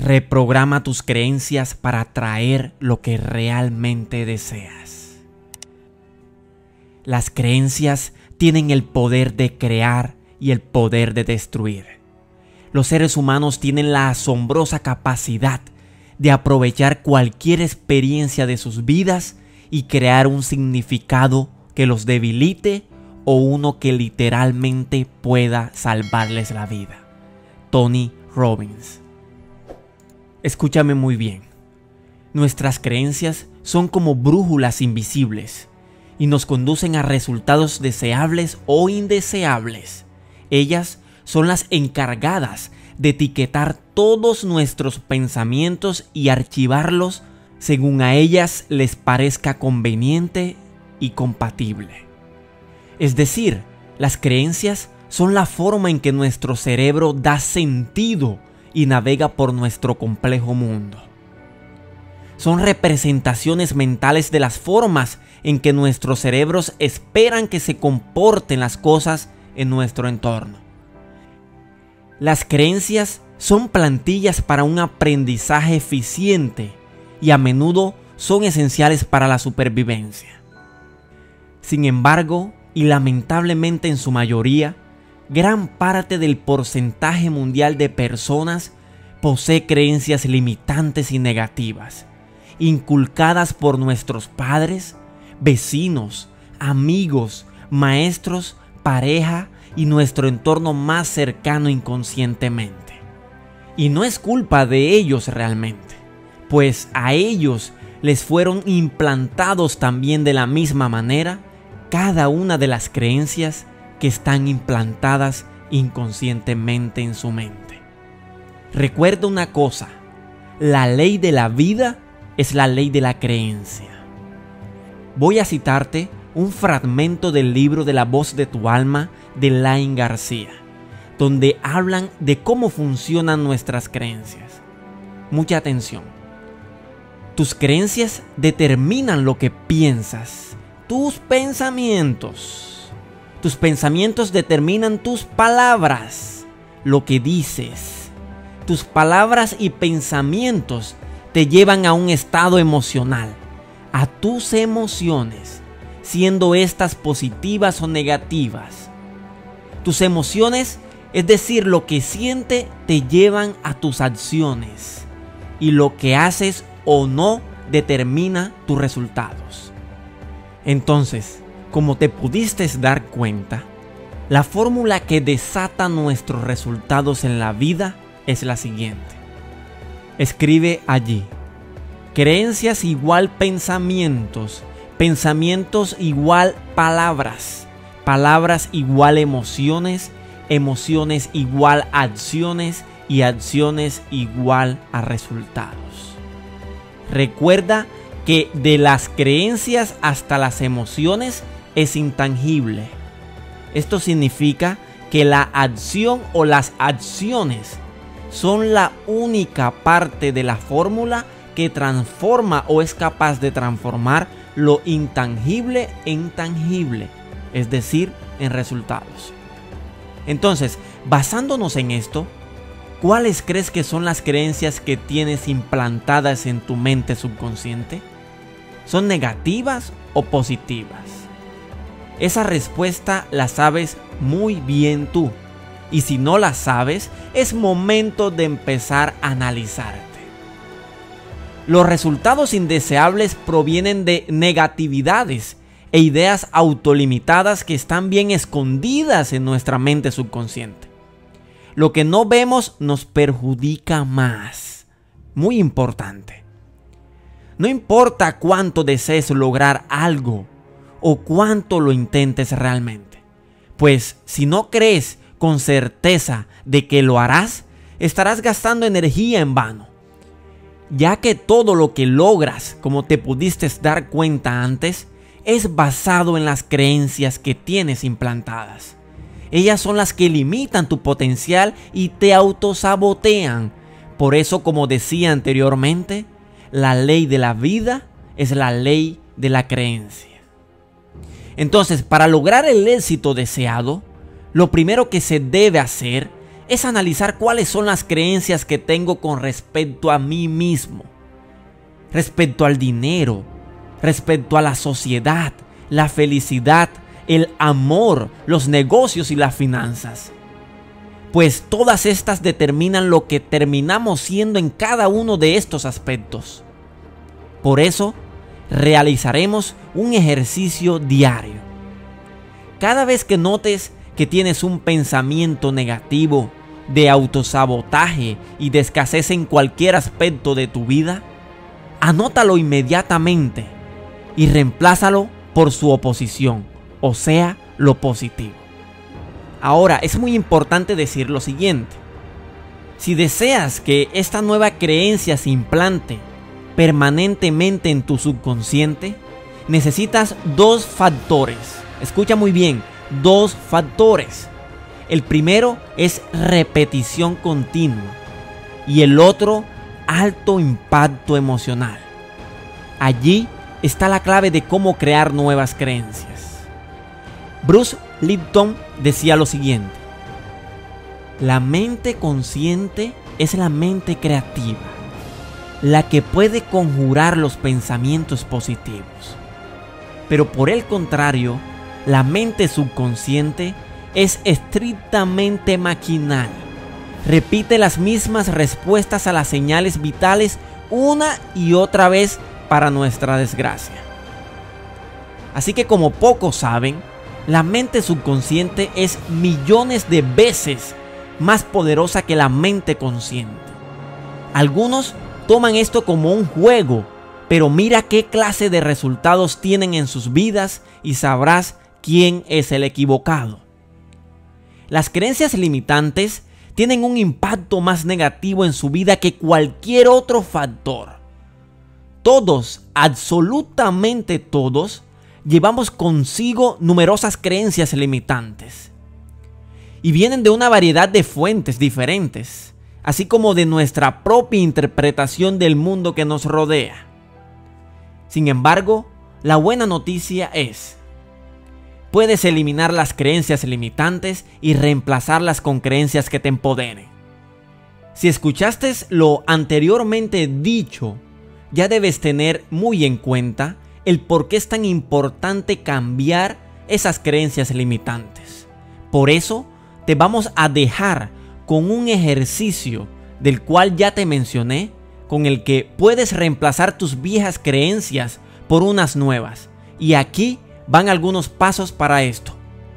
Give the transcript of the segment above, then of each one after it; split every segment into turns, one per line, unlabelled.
Reprograma tus creencias para atraer lo que realmente deseas. Las creencias tienen el poder de crear y el poder de destruir. Los seres humanos tienen la asombrosa capacidad de aprovechar cualquier experiencia de sus vidas y crear un significado que los debilite o uno que literalmente pueda salvarles la vida. Tony Robbins. Escúchame muy bien. Nuestras creencias son como brújulas invisibles y nos conducen a resultados deseables o indeseables. Ellas son las encargadas de etiquetar todos nuestros pensamientos y archivarlos según a ellas les parezca conveniente y compatible. Es decir, las creencias son la forma en que nuestro cerebro da sentido y navega por nuestro complejo mundo. Son representaciones mentales de las formas en que nuestros cerebros esperan que se comporten las cosas en nuestro entorno. Las creencias son plantillas para un aprendizaje eficiente y a menudo son esenciales para la supervivencia. Sin embargo, y lamentablemente en su mayoría, gran parte del porcentaje mundial de personas posee creencias limitantes y negativas, inculcadas por nuestros padres, vecinos, amigos, maestros, pareja y nuestro entorno más cercano inconscientemente. Y no es culpa de ellos realmente, pues a ellos les fueron implantados también de la misma manera cada una de las creencias que están implantadas inconscientemente en su mente. Recuerda una cosa, la ley de la vida es la ley de la creencia. Voy a citarte un fragmento del libro de La voz de tu alma de Lain García, donde hablan de cómo funcionan nuestras creencias. Mucha atención. Tus creencias determinan lo que piensas, tus pensamientos. Tus pensamientos determinan tus palabras, lo que dices. Tus palabras y pensamientos te llevan a un estado emocional, a tus emociones, siendo estas positivas o negativas. Tus emociones, es decir, lo que sientes, te llevan a tus acciones, y lo que haces o no determina tus resultados. Entonces, como te pudiste dar cuenta, la fórmula que desata nuestros resultados en la vida es la siguiente. Escribe allí: creencias igual pensamientos, pensamientos igual palabras, palabras igual emociones, emociones igual acciones y acciones igual a resultados. Recuerda que de las creencias hasta las emociones es intangible. Esto significa que la acción o las acciones son la única parte de la fórmula que transforma o es capaz de transformar lo intangible en tangible, es decir, en resultados. Entonces, basándonos en esto, ¿cuáles crees que son las creencias que tienes implantadas en tu mente subconsciente? ¿Son negativas o positivas? Esa respuesta la sabes muy bien tú. Y si no la sabes, es momento de empezar a analizarte. Los resultados indeseables provienen de negatividades e ideas autolimitadas que están bien escondidas en nuestra mente subconsciente. Lo que no vemos nos perjudica más. Muy importante. No importa cuánto desees lograr algo o cuánto lo intentes realmente, pues si no crees con certeza de que lo harás, estarás gastando energía en vano, ya que todo lo que logras, como te pudiste dar cuenta antes, es basado en las creencias que tienes implantadas. Ellas son las que limitan tu potencial y te autosabotean. Por eso, como decía anteriormente, la ley de la vida es la ley de la creencia. Entonces, para lograr el éxito deseado, lo primero que se debe hacer es analizar cuáles son las creencias que tengo con respecto a mí mismo, respecto al dinero, respecto a la sociedad, la felicidad, el amor, los negocios y las finanzas. Pues todas estas determinan lo que terminamos siendo en cada uno de estos aspectos. Por eso, realizaremos un ejercicio diario. Cada vez que notes que tienes un pensamiento negativo, de autosabotaje y de escasez en cualquier aspecto de tu vida, anótalo inmediatamente y reemplázalo por su oposición, o sea, lo positivo. Ahora, es muy importante decir lo siguiente. Si deseas que esta nueva creencia se implante permanentemente en tu subconsciente, necesitas dos factores. Escucha muy bien, dos factores. El primero es repetición continua y el otro, alto impacto emocional. Allí está la clave de cómo crear nuevas creencias. Bruce Lipton decía lo siguiente: la mente consciente es la mente creativa, la que puede conjurar los pensamientos positivos. Pero por el contrario, la mente subconsciente es estrictamente maquinal. Repite las mismas respuestas a las señales vitales una y otra vez para nuestra desgracia. Así que, como pocos saben, la mente subconsciente es millones de veces más poderosa que la mente consciente. Algunos toman esto como un juego, pero mira qué clase de resultados tienen en sus vidas y sabrás quién es el equivocado. Las creencias limitantes tienen un impacto más negativo en su vida que cualquier otro factor. Todos, absolutamente todos, llevamos consigo numerosas creencias limitantes. Y vienen de una variedad de fuentes diferentes, así como de nuestra propia interpretación del mundo que nos rodea. Sin embargo, la buena noticia es: puedes eliminar las creencias limitantes y reemplazarlas con creencias que te empoderen. Si escuchaste lo anteriormente dicho, ya debes tener muy en cuenta el por qué es tan importante cambiar esas creencias limitantes. Por eso, te vamos a dejar con un ejercicio del cual ya te mencioné, con el que puedes reemplazar tus viejas creencias por unas nuevas. Y aquí van algunos pasos para esto.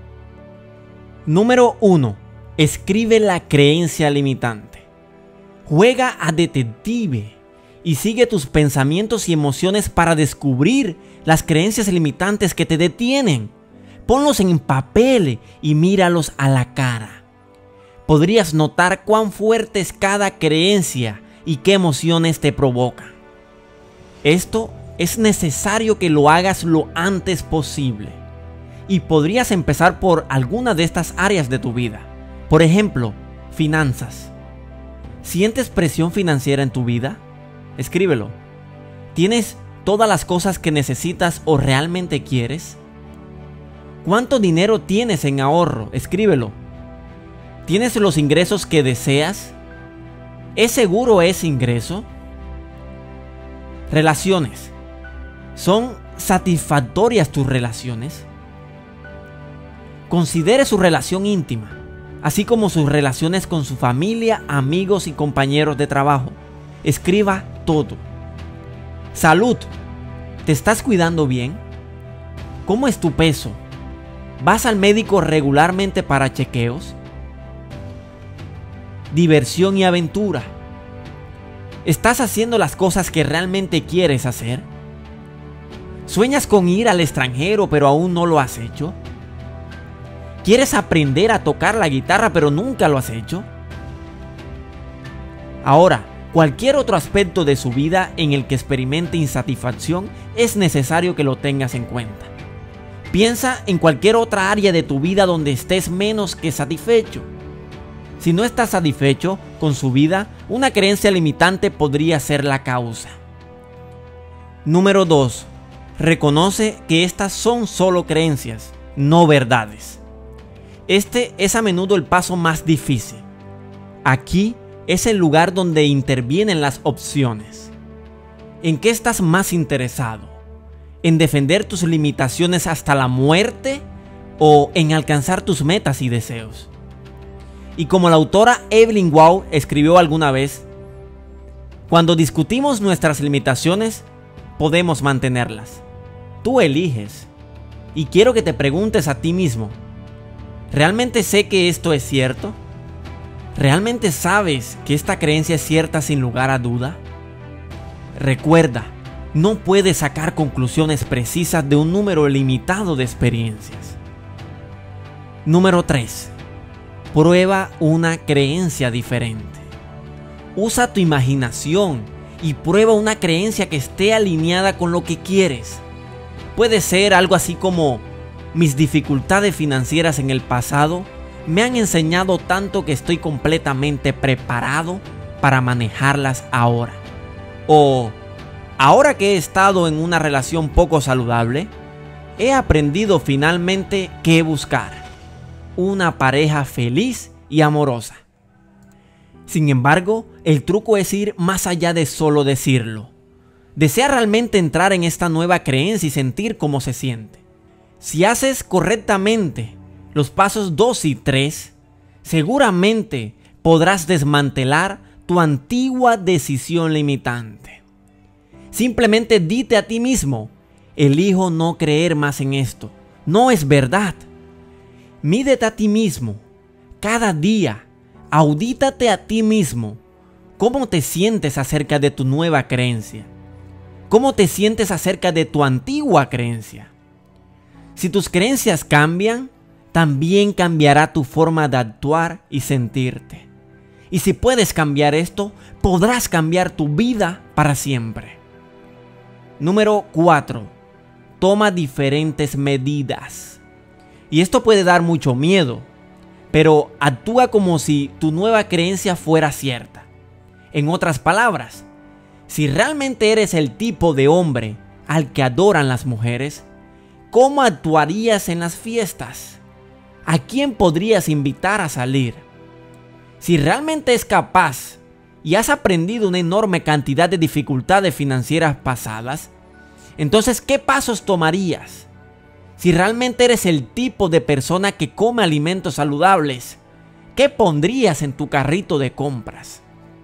Número 1. Escribe la creencia limitante. Juega a detective y sigue tus pensamientos y emociones para descubrir las creencias limitantes que te detienen. Ponlos en papel y míralos a la cara. Podrías notar cuán fuerte es cada creencia y qué emociones te provoca. Esto es necesario que lo hagas lo antes posible. Y podrías empezar por alguna de estas áreas de tu vida. Por ejemplo, finanzas. ¿Sientes presión financiera en tu vida? Escríbelo. ¿Tienes todas las cosas que necesitas o realmente quieres? ¿Cuánto dinero tienes en ahorro? Escríbelo. ¿Tienes los ingresos que deseas? ¿Es seguro ese ingreso? Relaciones. ¿Son satisfactorias tus relaciones? Considere su relación íntima, así como sus relaciones con su familia, amigos y compañeros de trabajo. Escriba todo. Salud. ¿Te estás cuidando bien? ¿Cómo es tu peso? ¿Vas al médico regularmente para chequeos? Diversión y aventura. ¿Estás haciendo las cosas que realmente quieres hacer? ¿Sueñas con ir al extranjero pero aún no lo has hecho? ¿Quieres aprender a tocar la guitarra pero nunca lo has hecho? Ahora, cualquier otro aspecto de su vida en el que experimente insatisfacción es necesario que lo tengas en cuenta. Piensa en cualquier otra área de tu vida donde estés menos que satisfecho. Si no estás satisfecho con su vida, una creencia limitante podría ser la causa. Número 2. Reconoce que estas son solo creencias, no verdades. Este es a menudo el paso más difícil. Aquí es el lugar donde intervienen las opciones. ¿En qué estás más interesado? ¿En defender tus limitaciones hasta la muerte o en alcanzar tus metas y deseos? Y como la autora Evelyn Waugh escribió alguna vez, cuando discutimos nuestras limitaciones, podemos mantenerlas. Tú eliges. Y quiero que te preguntes a ti mismo, ¿realmente sé que esto es cierto? ¿Realmente sabes que esta creencia es cierta sin lugar a duda? Recuerda, no puedes sacar conclusiones precisas de un número limitado de experiencias. Número 3. Prueba una creencia diferente. Usa tu imaginación y prueba una creencia que esté alineada con lo que quieres. Puede ser algo así como: mis dificultades financieras en el pasado me han enseñado tanto que estoy completamente preparado para manejarlas ahora. O, ahora que he estado en una relación poco saludable, he aprendido finalmente qué buscar: una pareja feliz y amorosa. Sin embargo, el truco es ir más allá de solo decirlo. Desea realmente entrar en esta nueva creencia y sentir cómo se siente. Si haces correctamente los pasos 2 y 3, seguramente podrás desmantelar tu antigua decisión limitante. Simplemente dite a ti mismo: elijo no creer más en esto. No es verdad. Mídete a ti mismo. Cada día, audítate a ti mismo. ¿Cómo te sientes acerca de tu nueva creencia? ¿Cómo te sientes acerca de tu antigua creencia? Si tus creencias cambian, también cambiará tu forma de actuar y sentirte. Y si puedes cambiar esto, podrás cambiar tu vida para siempre. Número 4. Toma diferentes medidas. Y esto puede dar mucho miedo, pero actúa como si tu nueva creencia fuera cierta. En otras palabras, si realmente eres el tipo de hombre al que adoran las mujeres, ¿cómo actuarías en las fiestas? ¿A quién podrías invitar a salir? Si realmente es capaz y has aprendido una enorme cantidad de dificultades financieras pasadas, entonces, ¿qué pasos tomarías? Si realmente eres el tipo de persona que come alimentos saludables, ¿qué pondrías en tu carrito de compras?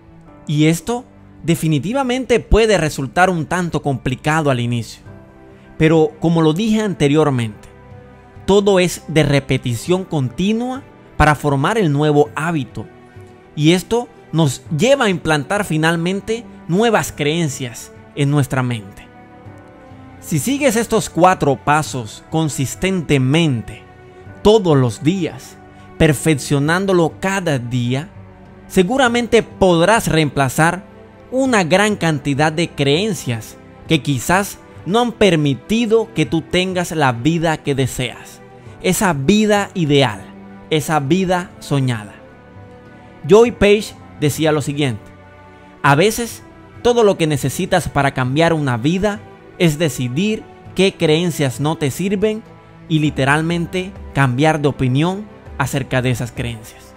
Y esto definitivamente puede resultar un tanto complicado al inicio, pero como lo dije anteriormente, todo es de repetición continua para formar el nuevo hábito, y esto nos lleva a implantar finalmente nuevas creencias en nuestra mente. Si sigues estos 4 pasos consistentemente todos los días, perfeccionándolo cada día, seguramente podrás reemplazar una gran cantidad de creencias que quizás no han permitido que tú tengas la vida que deseas, esa vida ideal, esa vida soñada. Joey Page decía lo siguiente: a veces todo lo que necesitas para cambiar una vida es decidir qué creencias no te sirven y literalmente cambiar de opinión acerca de esas creencias.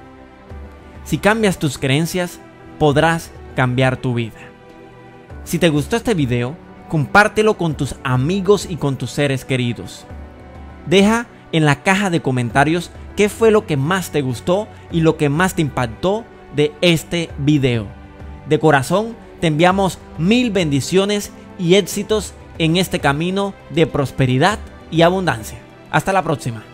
Si cambias tus creencias, podrás cambiar tu vida. Si te gustó este video, compártelo con tus amigos y con tus seres queridos. Deja en la caja de comentarios qué fue lo que más te gustó y lo que más te impactó de este video. De corazón, te enviamos 1000 bendiciones y éxitos en este camino de prosperidad y abundancia. Hasta la próxima.